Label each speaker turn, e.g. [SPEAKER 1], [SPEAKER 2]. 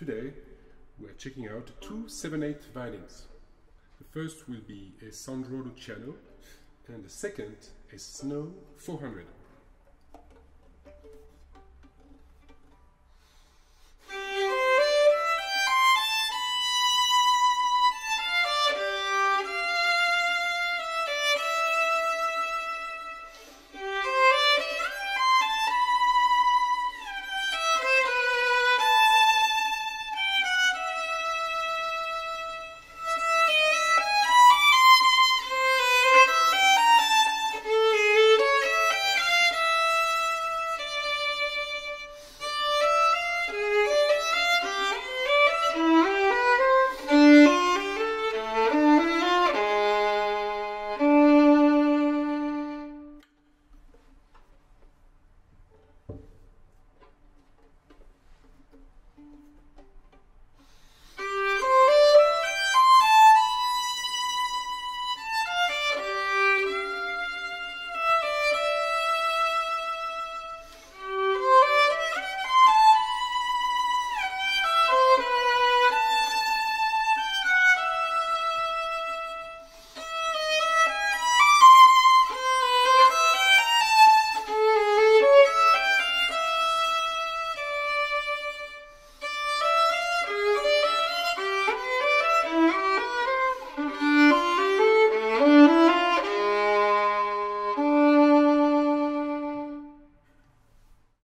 [SPEAKER 1] Today we're checking out two 7/8 violins. The first will be a Sandro Luciano and the second a Snow 400.